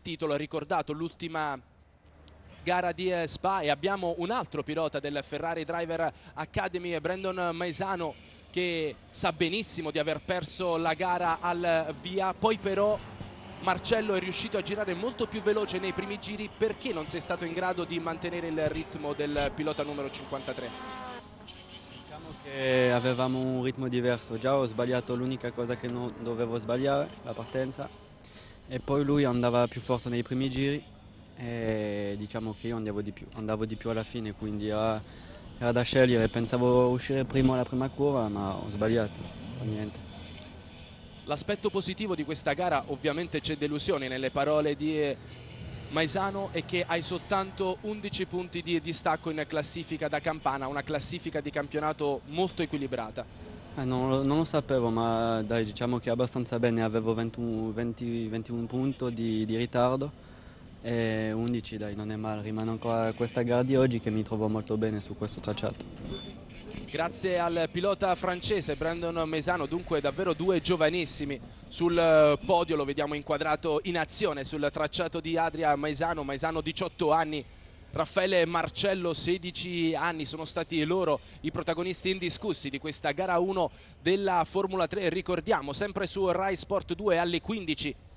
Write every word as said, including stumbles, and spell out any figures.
titolo, ha ricordato l'ultima gara di Spa, e abbiamo un altro pilota del Ferrari Driver Academy, Brandon Maisano, che sa benissimo di aver perso la gara al via. Poi però Marcello è riuscito a girare molto più veloce nei primi giri. Perché non sei stato in grado di mantenere il ritmo del pilota numero cinquantatré? Diciamo che avevamo un ritmo diverso, già ho sbagliato l'unica cosa che non dovevo sbagliare, la partenza, e poi lui andava più forte nei primi giri e diciamo che io andavo di più, andavo di più alla fine, quindi era, era da scegliere. Pensavo uscire primo alla prima curva, ma ho sbagliato, fa niente. L'aspetto positivo di questa gara, ovviamente c'è delusione nelle parole di Maisano, è che hai soltanto undici punti di distacco in classifica da campana, una classifica di campionato molto equilibrata. Eh, non, lo, non lo sapevo, ma dai, diciamo che abbastanza bene, avevo ventuno, venti, ventuno punti di, di ritardo e undici, dai, non è male, rimane ancora questa gara di oggi che mi trovo molto bene su questo tracciato. Grazie al pilota francese Brandon Maisano, dunque davvero due giovanissimi sul podio, lo vediamo inquadrato in azione sul tracciato di Adria. Maisano, Maisano diciotto anni, Raffaele Marcello sedici anni, sono stati loro i protagonisti indiscussi di questa gara uno della Formula tre. Ricordiamo sempre su Rai Sport due alle quindici